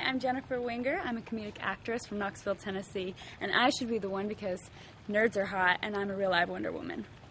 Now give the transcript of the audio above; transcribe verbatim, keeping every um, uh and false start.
I'm Jennifer Winger. I'm a comedic actress from Knoxville, Tennessee, and I should be the one because nerds are hot and I'm a real live Wonder Woman.